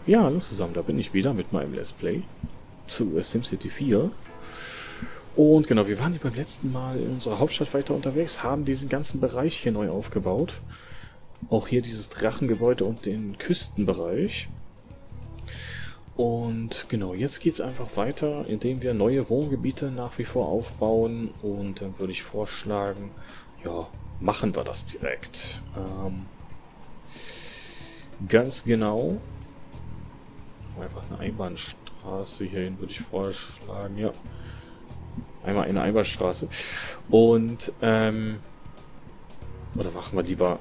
Ja, hallo zusammen, da bin ich wieder mit meinem Let's Play zu SimCity 4. Und genau, wir waren hier beim letzten Mal in unserer Hauptstadt weiter unterwegs, haben diesen ganzen Bereich hier neu aufgebaut. Auch hier dieses Drachengebäude und den Küstenbereich. Und genau, jetzt geht es einfach weiter, indem wir neue Wohngebiete nach wie vor aufbauen. Und dann würde ich vorschlagen, ja, machen wir das direkt. Ganz genau. Einfach eine Einbahnstraße hierhin würde ich vorschlagen, ja. Einmal eine Einbahnstraße. Und, oder machen wir lieber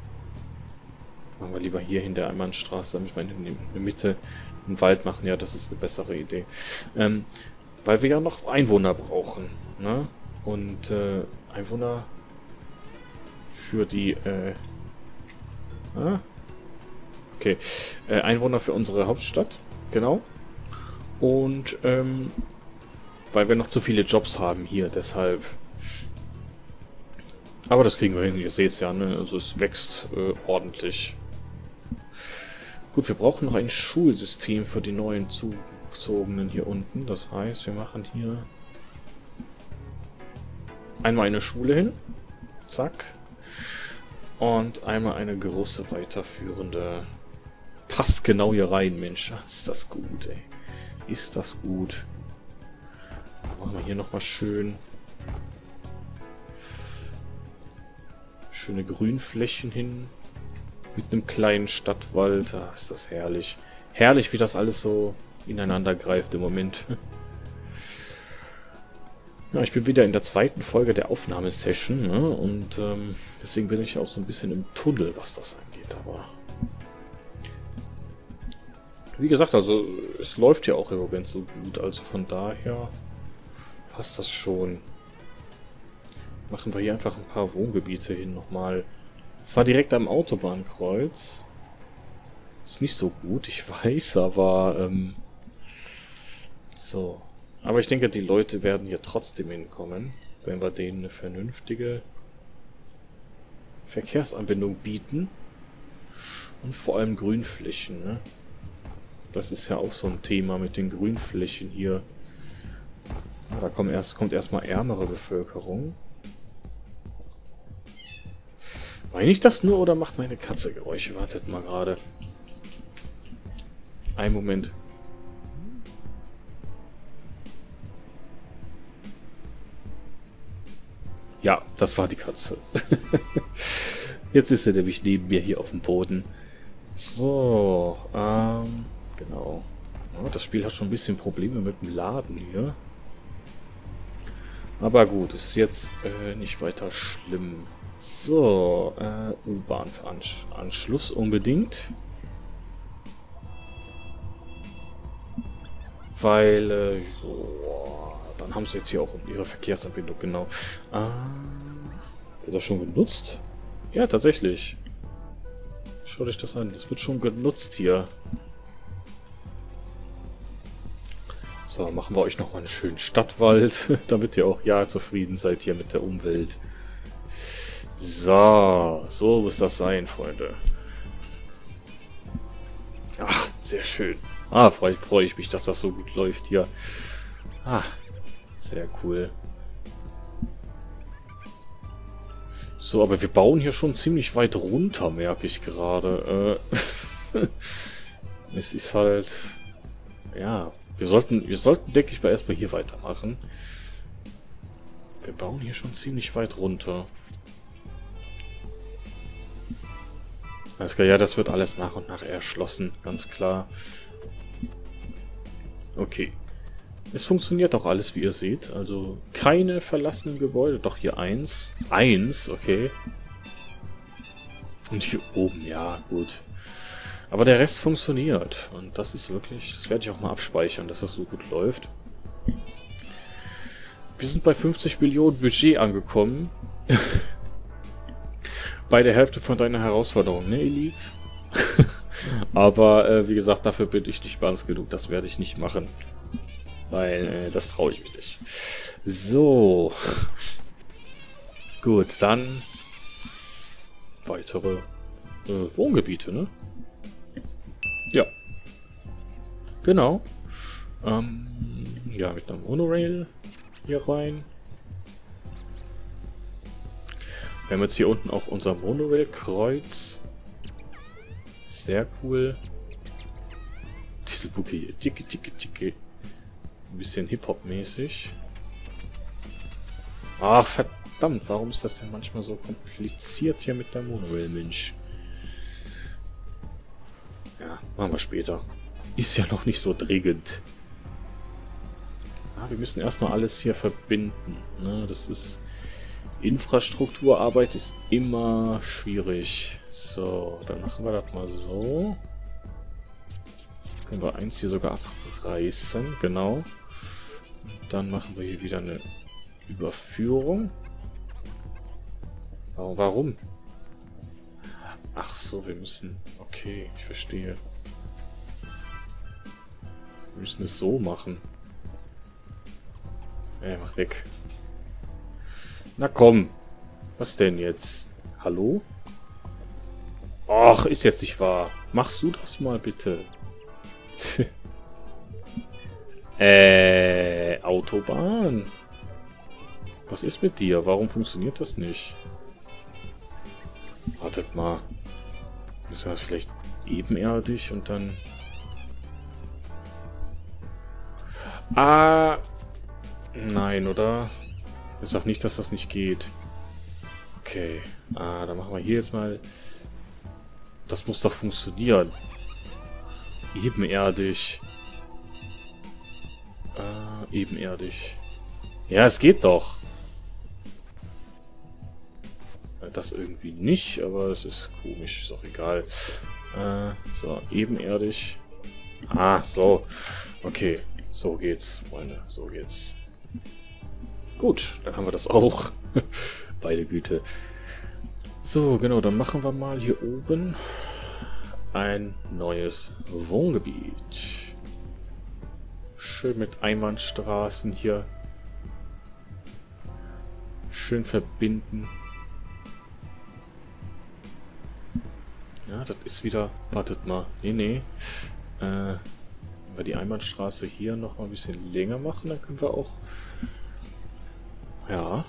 hier in der Einbahnstraße, damit wir in der Mitte einen Wald machen. Ja, das ist eine bessere Idee. Weil wir ja noch Einwohner brauchen, ne? Und, Einwohner für die, okay. Einwohner für unsere Hauptstadt, genau. Und weil wir noch zu viele Jobs haben hier, deshalb. Aber das kriegen wir hin, ihr seht es ja, ne? Also es wächst ordentlich. Gut, wir brauchen noch ein Schulsystem für die neuen Zugezogenen hier unten. Das heißt, wir machen hier einmal eine Schule hin. Zack. Und einmal eine große weiterführende. Passt genau hier rein, Mensch. Ist das gut, ey. Ist das gut. Dann machen wir hier nochmal schöne Grünflächen hin. Mit einem kleinen Stadtwald. Ah, ist das herrlich. Herrlich, wie das alles so ineinander greift im Moment. Ja, ich bin wieder in der zweiten Folge der Aufnahmesession, ne? Und deswegen bin ich auch so ein bisschen im Tunnel, was das angeht. Aber wie gesagt, also es läuft ja auch im Moment so gut. Also von daher passt das schon. Machen wir hier einfach ein paar Wohngebiete hin nochmal. Zwar direkt am Autobahnkreuz. Ist nicht so gut, ich weiß, aber so. Aber ich denke, die Leute werden hier trotzdem hinkommen, wenn wir denen eine vernünftige Verkehrsanbindung bieten. Und vor allem Grünflächen, ne? Das ist ja auch so ein Thema mit den Grünflächen hier. Da kommt erstmal ärmere Bevölkerung. Meine ich das nur oder macht meine Katze Geräusche? Wartet mal gerade. Einen Moment. Ja, das war die Katze. Jetzt ist sie nämlich neben mir hier auf dem Boden. So, genau. Ja, das Spiel hat schon ein bisschen Probleme mit dem Laden hier. Aber gut, ist jetzt nicht weiter schlimm. So, U-Bahn-Anschluss unbedingt. Weil, dann haben sie jetzt hier auch ihre Verkehrsanbindung, genau. Wird das schon genutzt? Ja, tatsächlich. Schaut euch das an, das wird schon genutzt hier. So, machen wir euch nochmal einen schönen Stadtwald, damit ihr auch ja zufrieden seid hier mit der Umwelt. So, so muss das sein, Freunde. Ach, sehr schön. Freue ich mich, dass das so gut läuft hier. Sehr cool. So, aber wir bauen hier schon ziemlich weit runter, merke ich gerade. Es ist halt... Ja, wir sollten, denke ich mal, erstmal hier weitermachen. Wir bauen hier schon ziemlich weit runter. Alles klar, ja, das wird alles nach und nach erschlossen, ganz klar. Okay. Es funktioniert auch alles, wie ihr seht. Also keine verlassenen Gebäude. Doch hier eins. Eins, okay. Und hier oben, ja, gut. Aber der Rest funktioniert. Und das ist wirklich... Das werde ich auch mal abspeichern, dass das so gut läuft. Wir sind bei 50 Millionen Budget angekommen. Bei der Hälfte von deiner Herausforderung, ne, Elite? Aber, wie gesagt, dafür bin ich nicht ganz genug. Das werde ich nicht machen. Weil, das traue ich mich nicht. So. Gut, dann weitere Wohngebiete, ne? Ja. Genau. Ja, mit einer Monorail hier rein. Wir haben jetzt hier unten auch unser Monorail-Kreuz. Sehr cool. Diese Bucke hier. Tiki, tiki, tiki. Ein bisschen Hip-Hop-mäßig. Ach, verdammt. Warum ist das denn manchmal so kompliziert hier mit der Monorail, Mensch? Ja, machen wir später. Ist ja noch nicht so dringend. Ah, wir müssen erstmal alles hier verbinden. Ne, das ist... Infrastrukturarbeit ist immer schwierig. So, dann machen wir das mal so. Können wir eins hier sogar abreißen, genau. Dann machen wir hier wieder eine Überführung. Warum? Ach so, wir müssen... Okay, ich verstehe. Wir müssen es so machen. Mach weg. Na komm. Was denn jetzt? Hallo? Och, ist jetzt nicht wahr. Machst du das mal bitte? Autobahn. Was ist mit dir? Warum funktioniert das nicht? Wartet mal. Müssen wir das vielleicht ebenerdig und dann... Ah... Nein, oder? Ich sag nicht, dass das nicht geht. Okay. Dann machen wir hier jetzt mal... Das muss doch funktionieren. Ebenerdig. Ebenerdig. Ja, es geht doch. Das irgendwie nicht, aber es ist komisch. Ist auch egal. So, ebenerdig. So. Okay. So geht's, Freunde. So geht's. Gut, dann haben wir das auch. Beide Güte. So, genau, dann machen wir mal hier oben ein neues Wohngebiet. Schön mit Einbahnstraßen hier. Schön verbinden. Ja, das ist wieder... Wartet mal. Nee. Wenn wir die Einbahnstraße hier noch mal ein bisschen länger machen, dann können wir auch... Ja.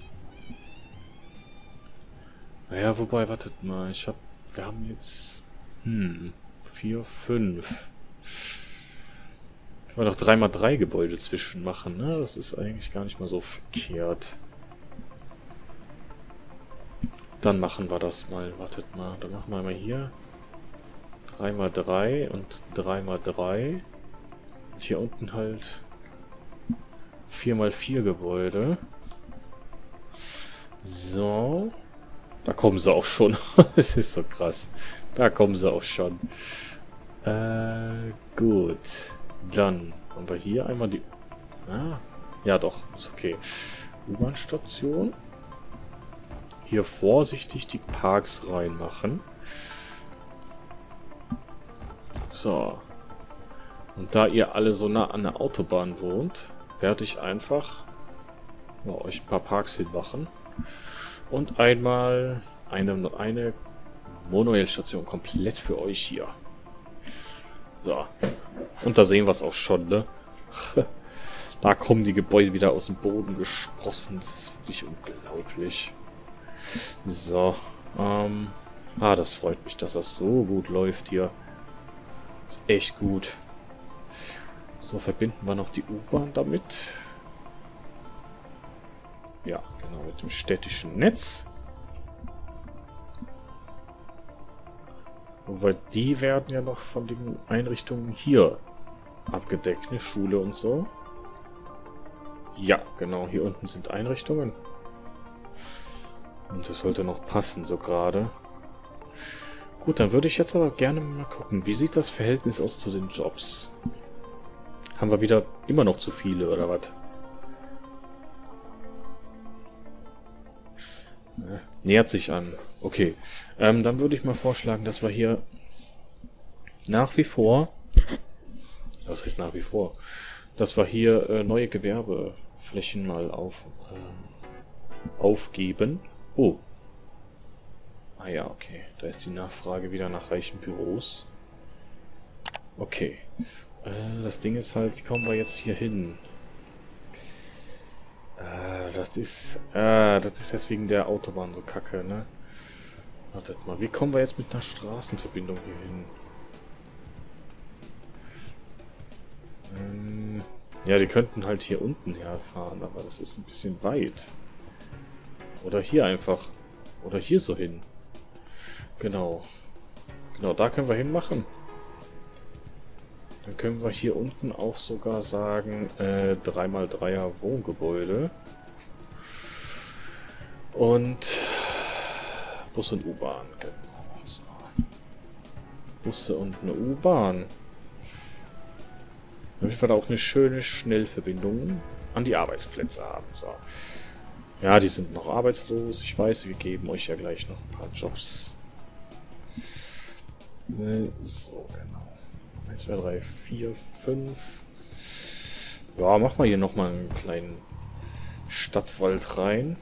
Naja, wobei, wartet mal. Wir haben jetzt... 4, 5. Können wir doch 3x3 Gebäude zwischen machen, ne? Das ist eigentlich gar nicht mal so verkehrt. Dann machen wir das mal. Wartet mal. Dann machen wir mal hier 3x3 und 3x3. Und hier unten halt 4x4 Gebäude. So. Da kommen sie auch schon. Es ist so krass. Da kommen sie auch schon. Gut. Dann haben wir hier einmal die... ja doch, ist okay. U-Bahn-Station. Hier vorsichtig die Parks reinmachen. So. Und da ihr alle so nah an der Autobahn wohnt, werde ich einfach euch ein paar Parks hinmachen. Und einmal eine Monorail-Station komplett für euch hier. So. Und da sehen wir es auch schon, ne? Da kommen die Gebäude wieder aus dem Boden gesprossen. Das ist wirklich unglaublich. So. Das freut mich, dass das so gut läuft hier. Ist echt gut. So, verbinden wir noch die U-Bahn damit. Ja, genau, mit dem städtischen Netz. Wobei die werden ja noch von den Einrichtungen hier abgedeckt, ne? Schule und so. Ja, genau, hier unten sind Einrichtungen. Und das sollte noch passen, so gerade. Gut, dann würde ich jetzt aber gerne mal gucken, wie sieht das Verhältnis aus zu den Jobs? Haben wir wieder immer noch zu viele, oder was? Nähert sich an. Okay. Dann würde ich mal vorschlagen, dass wir hier nach wie vor... Was heißt nach wie vor? Dass wir hier neue Gewerbeflächen mal aufgeben. Oh. Ja, okay. Da ist die Nachfrage wieder nach reichen Büros. Okay. Das Ding ist halt, wie kommen wir jetzt hier hin? Das ist jetzt wegen der Autobahn so kacke, ne? Wartet mal, wie kommen wir jetzt mit einer Straßenverbindung hier hin? Ja, die könnten halt hier unten herfahren, aber das ist ein bisschen weit. Oder hier einfach. Oder hier so hin. Genau. Genau, da können wir hinmachen. Dann können wir hier unten auch sogar sagen, 3x3er Wohngebäude. Und Bus und U-Bahn, genau. So. Busse und eine U-Bahn. Damit wir da auch eine schöne Schnellverbindung an die Arbeitsplätze haben. So. Ja, die sind noch arbeitslos. Ich weiß, wir geben euch ja gleich noch ein paar Jobs. So, genau. 1, 2, 3, 4, 5. Ja, mach mal hier nochmal einen kleinen Stadtwald rein.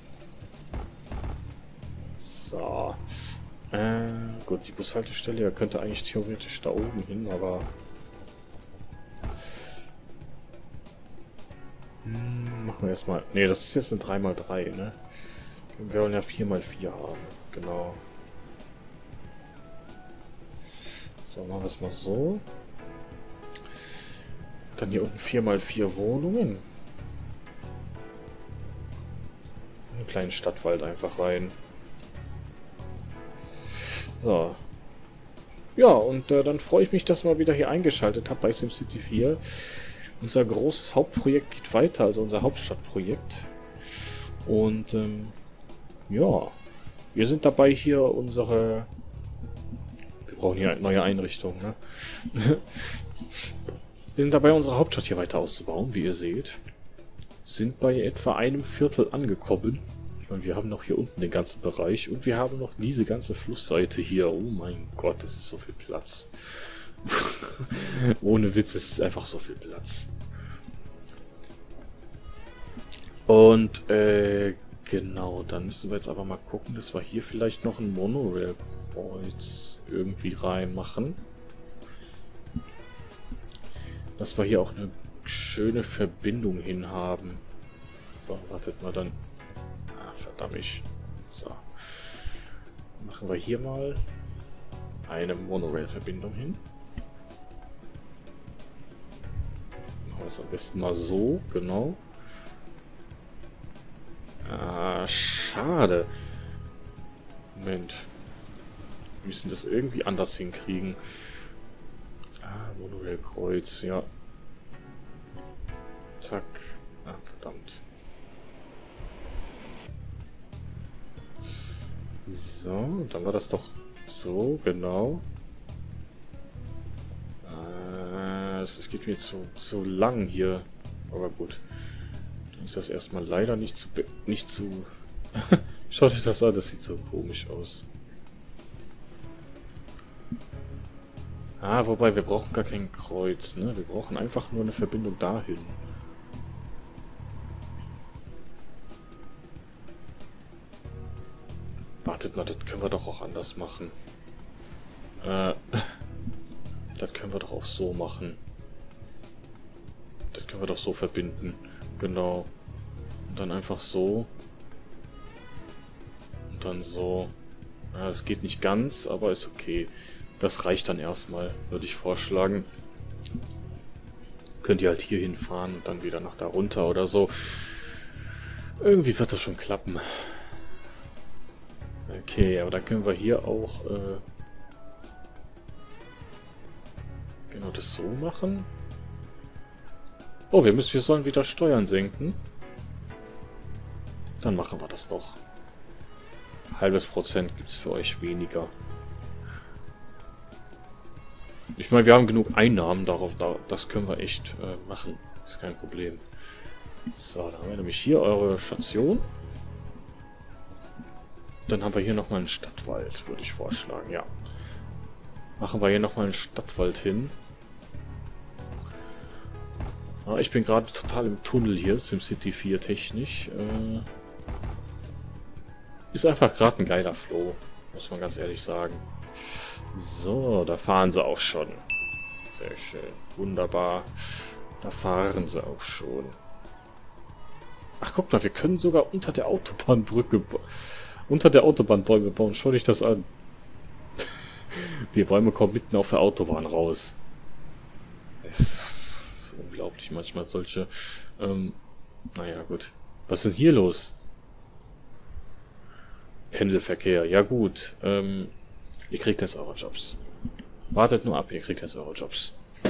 So. Gut, die Bushaltestelle ja, könnte eigentlich theoretisch da oben hin, aber... machen wir erstmal... Ne, das ist jetzt ein 3x3, ne? Wir wollen ja 4x4 haben. Genau. So, machen wir es mal so. Dann hier unten 4x4 Wohnungen. Einen kleinen Stadtwald einfach rein. So. Ja, und dann freue ich mich, dass ihr mal wieder hier eingeschaltet habt bei SimCity 4. Unser großes Hauptprojekt geht weiter, also unser Hauptstadtprojekt. Und ja, wir sind dabei hier unsere... Wir brauchen hier eine neue Einrichtung, ne? Wir sind dabei, unsere Hauptstadt hier weiter auszubauen, wie ihr seht. Sind bei etwa einem Viertel angekommen. Ich meine, wir haben noch hier unten den ganzen Bereich und wir haben noch diese ganze Flussseite hier. Oh mein Gott, das ist so viel Platz. Ohne Witz, es ist einfach so viel Platz. Und, genau, dann müssen wir jetzt aber mal gucken, dass wir hier vielleicht noch ein Monorail-Kreuz irgendwie reinmachen. Dass wir hier auch eine schöne Verbindung hin haben. So, wartet mal dann. Ah, verdammt. So. Machen wir hier mal eine Monorail-Verbindung hin. Machen wir es am besten mal so, genau. Ah, schade. Moment. Wir müssen das irgendwie anders hinkriegen. Ah, Monorail-Kreuz, ja. Zack. Ah, verdammt. So, dann war das doch so, genau. Es geht mir zu lang hier. Aber gut. Dann ist das erstmal leider nicht zu... Schaut euch das an, das sieht so komisch aus. Ah, wobei, wir brauchen gar kein Kreuz, ne? Wir brauchen einfach nur eine Verbindung dahin. Wartet mal, das können wir doch auch anders machen. Das können wir doch auch so machen. Das können wir doch so verbinden. Genau. Und dann einfach so. Und dann so. Ja, das geht nicht ganz, aber ist okay. Das reicht dann erstmal, würde ich vorschlagen. Könnt ihr halt hier hinfahren und dann wieder nach da runter oder so. Irgendwie wird das schon klappen. Okay, aber dann können wir hier auch genau das so machen. Oh, wir sollen wieder Steuern senken. Dann machen wir das doch. Halbes Prozent gibt es für euch weniger. Ich meine, wir haben genug Einnahmen darauf, das können wir echt machen. Ist kein Problem. So, dann haben wir nämlich hier eure Station. Dann haben wir hier nochmal einen Stadtwald, würde ich vorschlagen, ja. Machen wir hier nochmal einen Stadtwald hin. Ja, ich bin gerade total im Tunnel hier, SimCity 4 technisch. Ist einfach gerade ein geiler Flow, muss man ganz ehrlich sagen. So, da fahren sie auch schon. Sehr schön. Wunderbar. Da fahren sie auch schon. Ach, guck mal, wir können sogar unter der Autobahnbrücke... Unter der Autobahn Bäume bauen. Schau dich das an. Die Bäume kommen mitten auf der Autobahn raus. Es ist unglaublich manchmal solche... naja, gut. Was ist denn hier los? Pendelverkehr. Ja gut. Ihr kriegt jetzt eure Jobs. Wartet nur ab, ihr kriegt jetzt eure Jobs.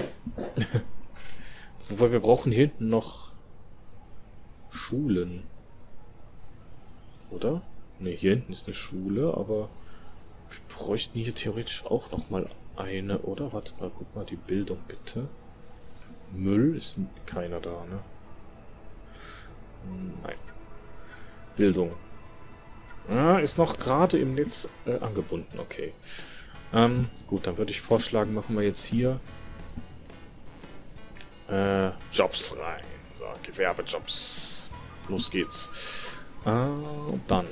Wobei wir brauchen hier hinten noch Schulen. Oder? Ne, hier hinten ist eine Schule, aber wir bräuchten hier theoretisch auch noch mal eine, oder? Warte mal, guck mal die Bildung bitte. Müll ist keiner da, ne? Nein. Bildung. Ah, ist noch gerade im Netz angebunden, okay. Gut, dann würde ich vorschlagen, machen wir jetzt hier Jobs rein. So, Gewerbejobs. Los geht's. Dann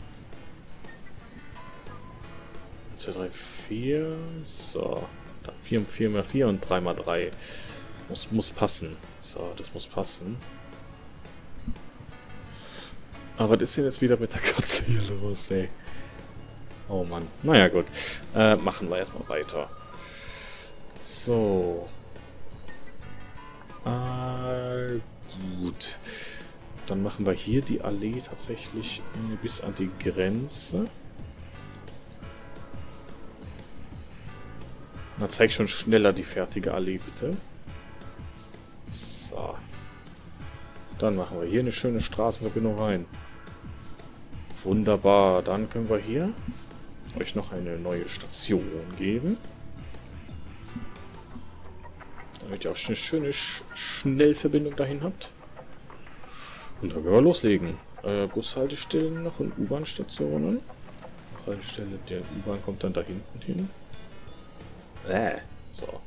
2, 3, 4. So. Dann 4 mal 4 und 3 mal 3. Das muss passen. So, das muss passen. Aber was ist denn jetzt wieder mit der Katze hier los, ey? Oh Mann. Naja, gut. Machen wir erstmal weiter. So. Gut. Dann machen wir hier die Allee tatsächlich bis an die Grenze. Na, zeig schon schneller die fertige Allee, bitte. So. Dann machen wir hier eine schöne Straßenverbindung rein. Wunderbar. Dann können wir hier euch noch eine neue Station geben. Damit ihr auch eine schöne Schnellverbindung dahin habt. Und dann können wir loslegen. Bushaltestellen noch und U-Bahn-Stationen. Bushaltestelle der U-Bahn kommt dann da hinten hin. So.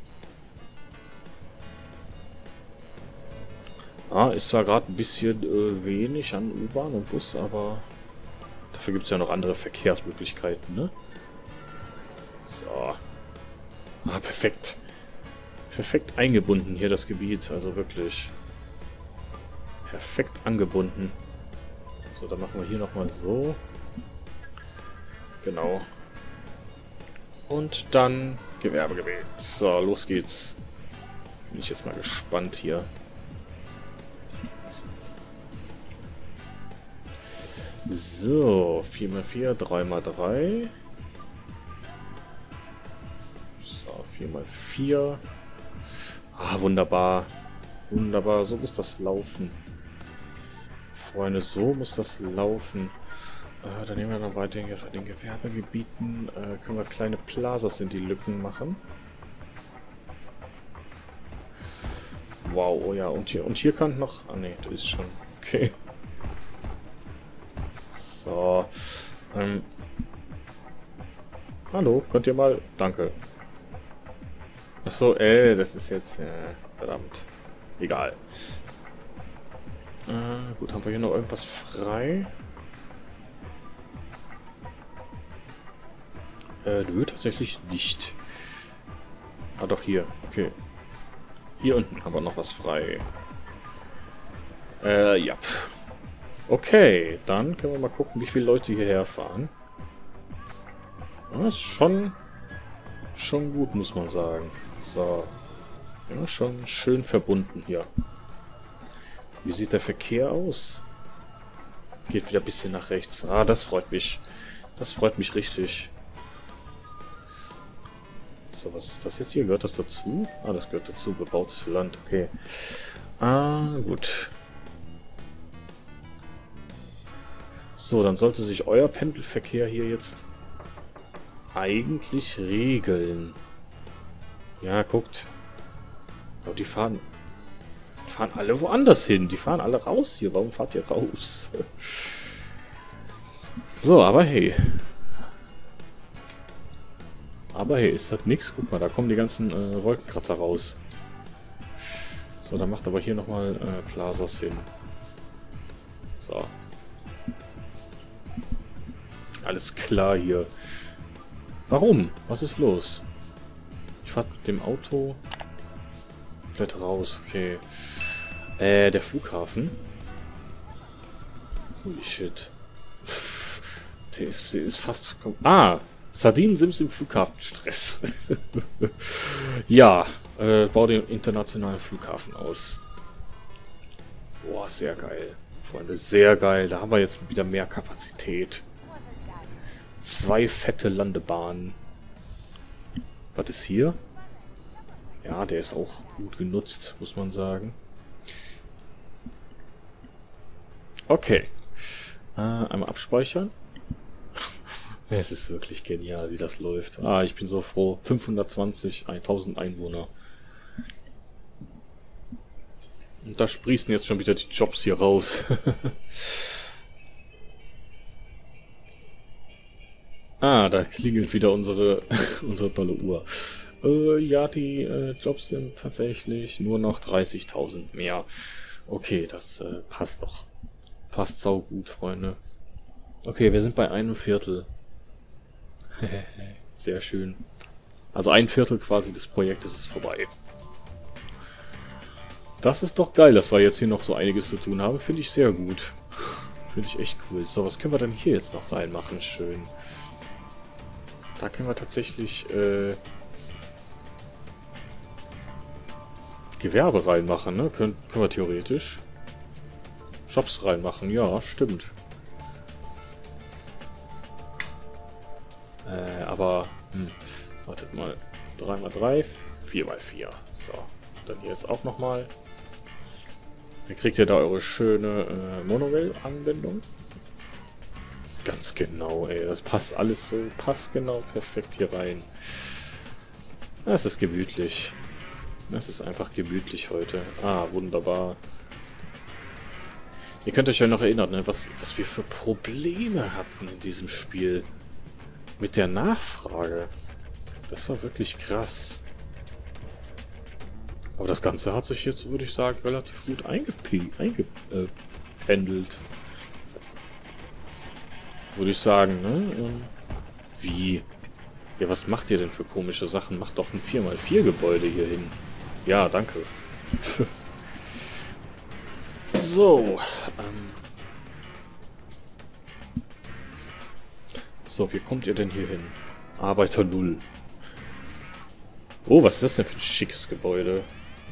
Ist zwar gerade ein bisschen wenig an U-Bahn und Bus, aber dafür gibt es ja noch andere Verkehrsmöglichkeiten, ne? So. Perfekt. Perfekt eingebunden hier das Gebiet, also wirklich. Perfekt angebunden. So, dann machen wir hier nochmal so. Genau. Und dann Gewerbegebiet. So, los geht's. Bin ich jetzt mal gespannt hier. So, 4x4, 3x3. So, 4x4. Wunderbar. Wunderbar, so muss das laufen. Freunde, so muss das laufen. Dann nehmen wir noch weiter in den Gewerbegebieten. Können wir kleine Plazas in die Lücken machen. Wow, oh ja, und hier kann noch... Ah ne, das ist schon... Okay. So. Hallo, könnt ihr mal... Danke. Achso, das ist jetzt... verdammt. Egal. Gut, haben wir hier noch irgendwas frei? Nö, tatsächlich nicht. Doch, hier. Okay. Hier unten haben wir noch was frei. Ja. Okay, dann können wir mal gucken, wie viele Leute hierher fahren. Das ist schon gut, muss man sagen. So. Ja, schon schön verbunden hier. Wie sieht der Verkehr aus? Geht wieder ein bisschen nach rechts. Das freut mich. Das freut mich richtig. So, was ist das jetzt hier? Gehört das dazu? Das gehört dazu. Bebautes Land. Okay. Gut. So, dann sollte sich euer Pendelverkehr hier jetzt eigentlich regeln. Ja, guckt. Aber die fahren alle woanders hin. Die fahren alle raus hier. Warum fahrt ihr raus? So, aber hey. Aber hey, ist das nix? Guck mal, da kommen die ganzen Wolkenkratzer raus. So, dann macht aber hier nochmal Plazas hin. So. Alles klar hier. Warum? Was ist los? Ich fahre mit dem Auto komplett raus. Okay. Der Flughafen. Holy shit. Der ist fast... Ah! Sardinen-Sims im Flughafenstress. Ja. Bau den internationalen Flughafen aus. Boah, sehr geil. Freunde, sehr geil. Da haben wir jetzt wieder mehr Kapazität. 2 fette Landebahnen. Was ist hier? Ja, der ist auch gut genutzt, muss man sagen. Okay. Einmal abspeichern. Es ist wirklich genial, wie das läuft. Ah, ich bin so froh. 520, 1000 Einwohner. Und da sprießen jetzt schon wieder die Jobs hier raus. Ah, da klingelt wieder unsere tolle Uhr. Ja, die Jobs sind tatsächlich nur noch 30.000 mehr. Okay, das passt doch. Passt saugut, Freunde. Okay, wir sind bei 1/4. Sehr schön. Also 1/4 quasi des Projektes ist vorbei. Das ist doch geil, dass wir jetzt hier noch so einiges zu tun haben. Finde ich sehr gut. Finde ich echt cool. So, was können wir denn hier jetzt noch reinmachen? Schön. Da können wir tatsächlich Gewerbe reinmachen, ne? Können wir theoretisch. Jobs reinmachen, ja, stimmt. Aber, wartet mal. 3x3, 4x4. So, dann hier jetzt auch nochmal. Dann kriegt ihr da eure schöne Monorail-Anwendung. Ganz genau, ey. Das passt alles so passgenau perfekt hier rein. Das ist gemütlich. Das ist einfach gemütlich heute. Ah, wunderbar. Ihr könnt euch ja noch erinnern, ne, was wir für Probleme hatten in diesem Spiel. Mit der Nachfrage. Das war wirklich krass. Aber das Ganze hat sich jetzt, würde ich sagen, relativ gut eingependelt. Würde ich sagen, ne? Wie? Ja, was macht ihr denn für komische Sachen? Macht doch ein 4x4 Gebäude hier hin. Ja, danke. So. So, wie kommt ihr denn hier hin? Arbeiter 0. Oh, was ist das denn für ein schickes Gebäude?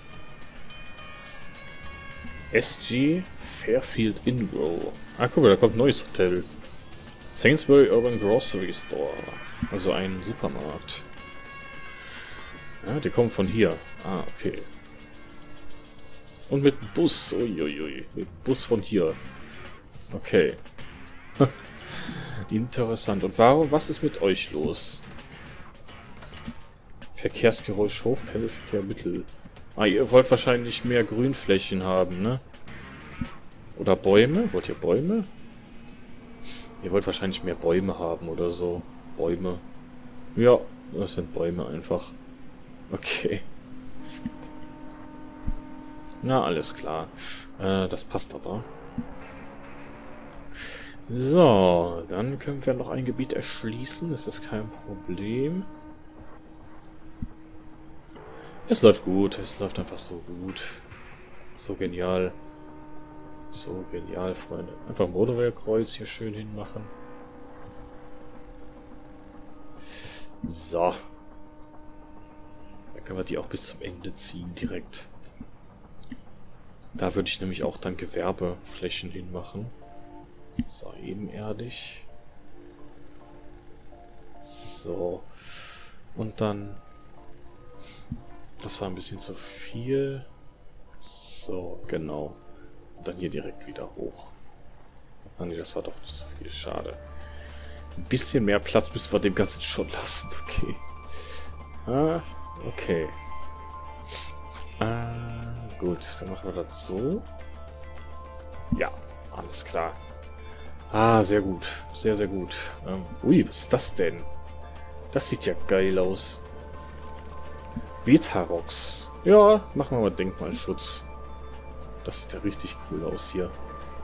SG Fairfield Ingrow. Ah, guck mal, da kommt ein neues Hotel. Sainsbury Urban Grocery Store. Also ein Supermarkt. Ja, die kommen von hier. Ah, okay. Und mit Bus. Uiuiui. Mit Bus von hier. Okay. Interessant. Und was ist mit euch los? Verkehrsgeräusch hoch, Pendelverkehr mittel. Ah, ihr wollt wahrscheinlich mehr Grünflächen haben, ne? Oder Bäume? Wollt ihr Bäume? Ihr wollt wahrscheinlich mehr Bäume haben oder so. Bäume. Ja, das sind Bäume einfach. Okay. Na, alles klar. Das passt aber. So, dann können wir noch ein Gebiet erschließen. Das ist kein Problem. Es läuft gut. Es läuft einfach so gut. So genial. So genial, Freunde. Einfach Monorail-Kreuz hier schön hinmachen. So. Dann können wir die auch bis zum Ende ziehen direkt. Da würde ich nämlich auch dann Gewerbeflächen hinmachen. So, ebenerdig. So. Und dann... Das war ein bisschen zu viel. So, genau. Und dann hier direkt wieder hoch. Ah nee, das war doch nicht so viel. Schade. Ein bisschen mehr Platz müssen wir dem Ganzen schon lassen. Okay. Ah, okay. Gut, dann machen wir das so. Ja, alles klar. Ah, sehr gut. Sehr, sehr gut. Ui, was ist das denn? Das sieht ja geil aus. Vetarox. Ja, machen wir mal Denkmalschutz. Das sieht ja richtig cool aus hier.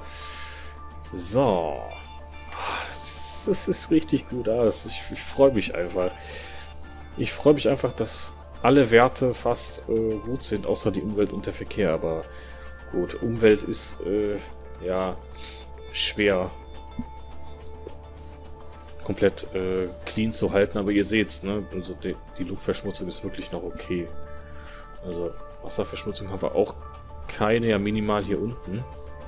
So. Das ist richtig gut. Ich freue mich einfach. Ich freue mich einfach, dass alle Werte fast gut sind, außer die Umwelt und der Verkehr. Aber gut, Umwelt ist ja schwer komplett clean zu halten, aber ihr seht's, ne? Also die Luftverschmutzung ist wirklich noch okay. Also Wasserverschmutzung haben wir auch keine, ja minimal hier unten.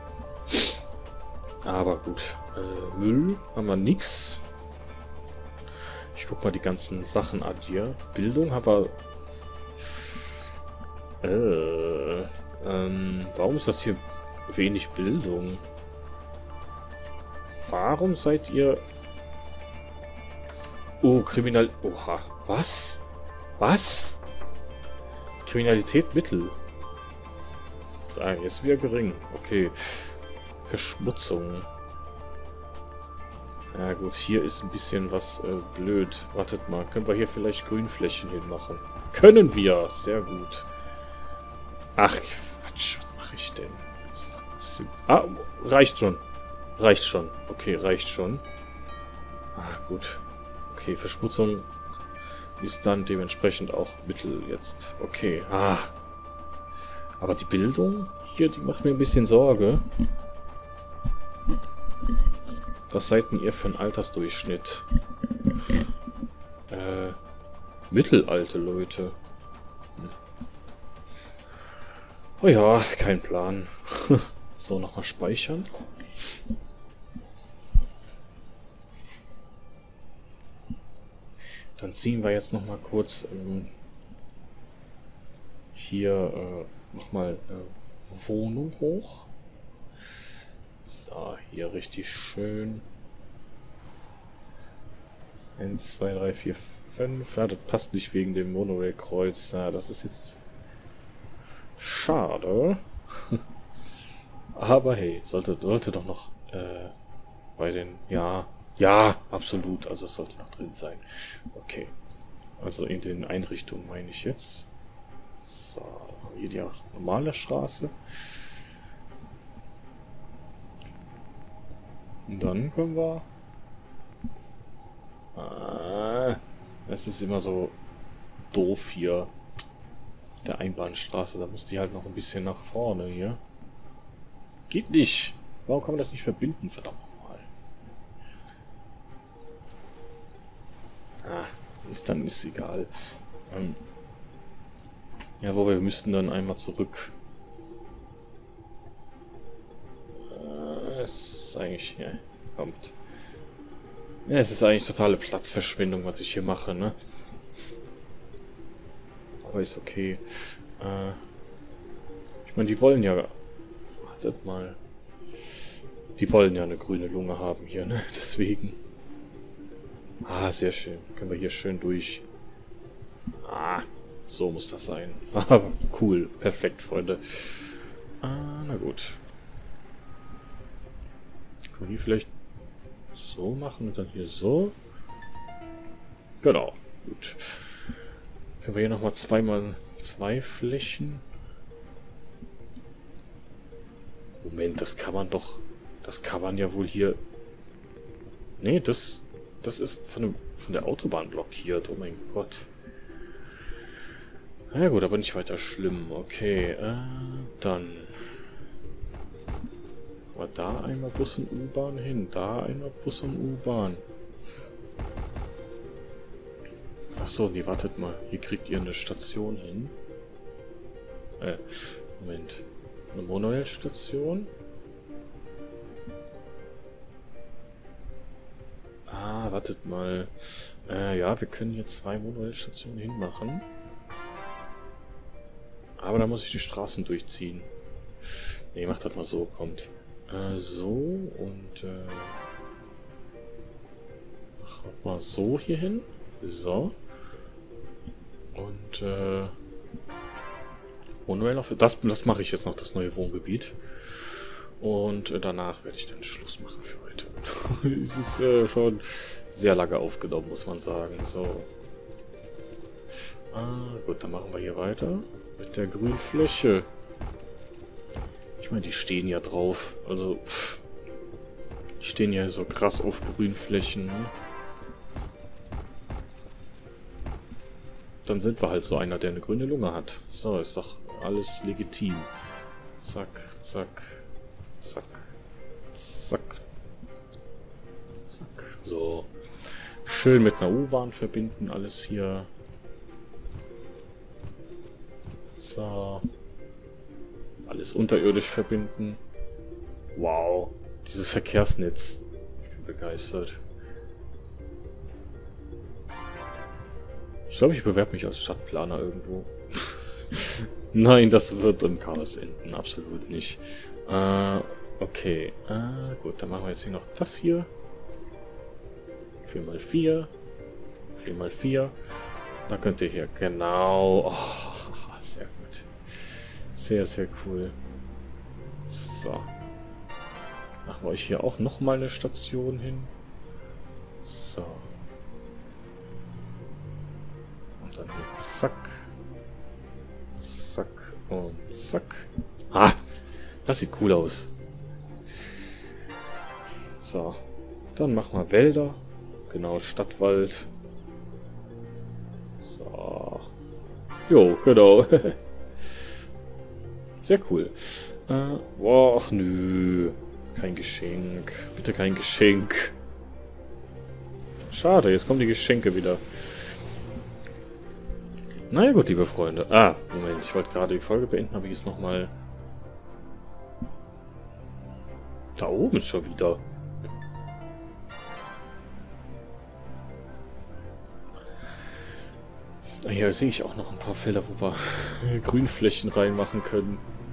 Aber gut, Müll haben wir nix. Ich guck mal die ganzen Sachen an hier. Bildung haben wir... warum ist das hier wenig Bildung? Warum seid ihr... Oh, Kriminal... Oha, was? Was? Kriminalität Mittel. Ah, jetzt wieder gering. Okay. Verschmutzung. Ja gut, hier ist ein bisschen was blöd. Wartet mal, können wir hier vielleicht Grünflächen hinmachen? Können wir! Sehr gut. Ach, Quatsch, was mache ich denn? Ah, reicht schon. Reicht schon. Okay, reicht schon. Ah, gut. Okay, Verschmutzung ist dann dementsprechend auch Mittel jetzt. Okay, ah. Aber die Bildung hier, die macht mir ein bisschen Sorge. Was seid denn ihr für ein Altersdurchschnitt? Mittelalte Leute. Oh ja, kein Plan. So, nochmal speichern. Dann ziehen wir jetzt nochmal kurz hier nochmal Wohnung hoch. So, hier richtig schön. 1, 2, 3, 4, 5. Ja, das passt nicht wegen dem Monorail-Kreuz. Ja, das ist jetzt schade. Aber hey, sollte doch noch bei den... Ja, absolut. Also es sollte noch drin sein. Okay. Also in den Einrichtungen meine ich jetzt. So, hier die normale Straße. Und dann können wir... es ist immer so doof hier. Der Einbahnstraße, da muss die halt noch ein bisschen nach vorne hier. Geht nicht! Warum kann man das nicht verbinden, verdammt nochmal? Dann ist egal. Ja, wobei wir müssten dann einmal zurück. Es ist eigentlich... Ja, kommt. Ja, es ist eigentlich totale Platzverschwendung, was ich hier mache, ne? Aber ist okay. Ich meine, die wollen ja... Wartet mal. Die wollen ja eine grüne Lunge haben hier, ne? Deswegen. Ah, sehr schön. Können wir hier schön durch. Ah, so muss das sein. Aber cool. Perfekt, Freunde. Na gut. Können wir hier vielleicht so machen und dann hier so? Genau. Gut. Können wir hier nochmal 2x2 Flächen? Moment, das kann man doch... Das kann man ja wohl hier... Nee, das ist von der Autobahn blockiert. Oh mein Gott. Na ja, gut, aber nicht weiter schlimm. Okay, dann... Aber da einmal Bus und U-Bahn hin. Da einmal Bus und U-Bahn. Achso, nee, wartet mal. Hier kriegt ihr eine Station hin. Moment. Eine Monorail-Station. Wartet mal. Ja, wir können hier 2 Monorail-Stationen hinmachen. Aber da muss ich die Straßen durchziehen. Nee, macht das mal so, kommt. So und mach mal so hier hin. So. Und Monorail auf. Das mache ich jetzt noch, das neue Wohngebiet. Und danach werde ich dann Schluss machen für heute. Es ist schon sehr lange aufgenommen, muss man sagen. So. Gut, dann machen wir hier weiter mit der Grünfläche. Ich meine, die stehen ja drauf. Also, die stehen ja so krass auf Grünflächen. Ne? dann sind wir halt so einer, der eine grüne Lunge hat. So, ist doch alles legitim. Zack, zack, zack, zack, zack. So. Schön mit einer U-Bahn verbinden, alles hier. So. Alles unterirdisch verbinden. Wow. Dieses Verkehrsnetz. Ich bin begeistert. Ich glaube, ich bewerbe mich als Stadtplaner irgendwo. Nein, das wird im Chaos enden. Absolut nicht. Okay. Gut, dann machen wir jetzt hier noch das hier. 4x4. 4x4. Da könnt ihr hier genau... Oh, sehr gut. Sehr, sehr cool. So. Machen wir euch hier auch nochmal eine Station hin. So. Und dann hier zack. Zack und zack. Ah! Das sieht cool aus. So. Dann machen wir Wälder. Genau, Stadtwald. So. Jo, genau. Sehr cool. Boah, ach nö. Kein Geschenk. Bitte kein Geschenk. Schade, jetzt kommen die Geschenke wieder. Naja gut, liebe Freunde. Ah, Moment, ich wollte gerade die Folge beenden, aber hier ist nochmal... Da oben ist schon wieder... Hier sehe ich auch noch ein paar Felder, wo wir Grünflächen reinmachen können.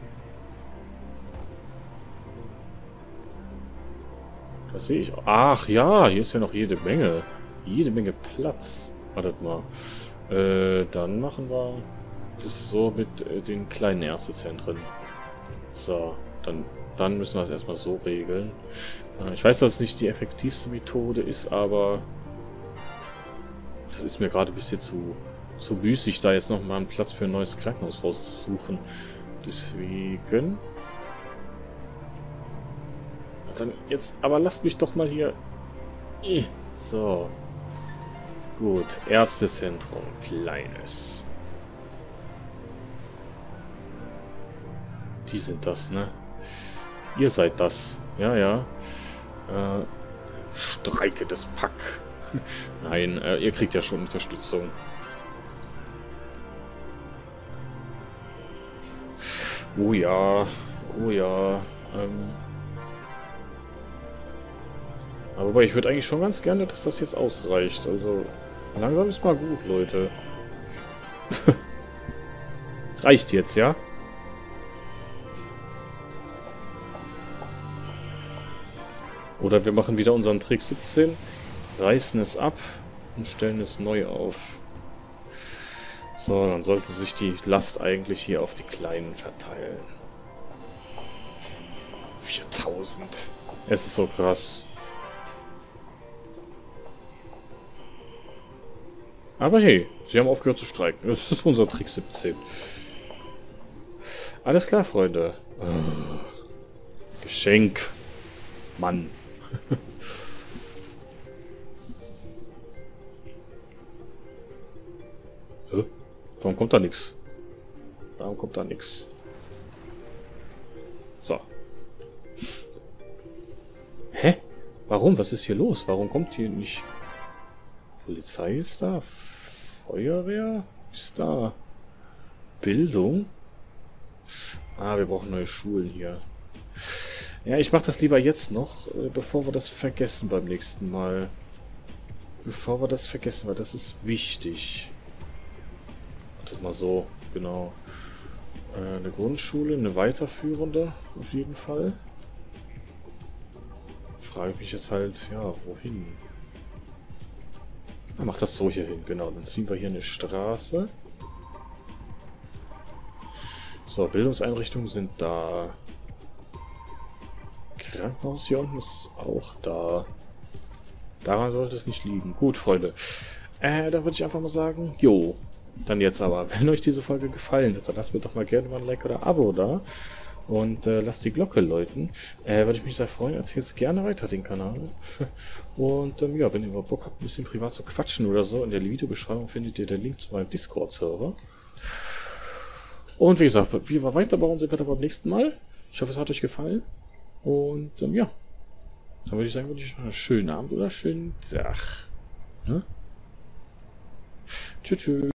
Das sehe ich auch. Ach ja, hier ist ja noch jede Menge. Jede Menge Platz. Wartet mal. Dann machen wir das so mit den kleinen Ärztezentren. So, dann müssen wir es erstmal so regeln. Ich weiß, dass es nicht die effektivste Methode ist, aber das ist mir gerade ein bisschen zu müßig, da jetzt nochmal einen Platz für ein neues Krankenhaus rauszusuchen. Deswegen... Dann jetzt, aber lasst mich doch mal hier... So. Gut, Ärztezentrum, kleines. Die sind das, ne? Ihr seid das. Ja, ja. Streikendes Pack. Nein, ihr kriegt ja schon Unterstützung. Oh ja. Oh ja. Aber ich würde eigentlich schon ganz gerne, dass das jetzt ausreicht. Also, langsam ist mal gut, Leute. Reicht jetzt, ja? Oder wir machen wieder unseren Trick 17, reißen es ab und stellen es neu auf. So, dann sollte sich die Last eigentlich hier auf die Kleinen verteilen. 4000. Es ist so krass. Aber hey, sie haben aufgehört zu streiken. Das ist unser Trick 17. Alles klar, Freunde. Geschenk. Mann. Warum kommt da nichts? Warum kommt da nichts? So. Hä? Warum? Was ist hier los? Warum kommt hier nicht... Polizei ist da? Feuerwehr ist da? Bildung? Ah, wir brauchen neue Schulen hier. Ja, ich mache das lieber jetzt noch, bevor wir das vergessen beim nächsten Mal. Bevor wir das vergessen, weil das ist wichtig. Wartet mal so, genau. Eine Grundschule, eine weiterführende, auf jeden Fall. Frage ich mich jetzt halt, ja, wohin? Mach das so hier hin, genau. Dann ziehen wir hier eine Straße. So, Bildungseinrichtungen sind da. Krankenhaus hier unten ist auch da. Daran sollte es nicht liegen. Gut, Freunde. Da würde ich einfach mal sagen, jo. Dann jetzt aber, wenn euch diese Folge gefallen hat, dann lasst mir doch mal gerne mal ein Like oder ein Abo da. Und lasst die Glocke läuten. Würde ich mich sehr freuen, erzählt jetzt gerne weiter den Kanal. Und ja, wenn ihr mal Bock habt, ein bisschen privat zu quatschen oder so, in der Videobeschreibung findet ihr den Link zu meinem Discord-Server. Und wie gesagt, wie wir weiterbauen, sind wir dann beim nächsten Mal. Ich hoffe, es hat euch gefallen. Und ja, dann würde ich sagen, wünsche ich euch einen schönen Abend oder schönen Tag. Ne? Tschüss. Tschüss.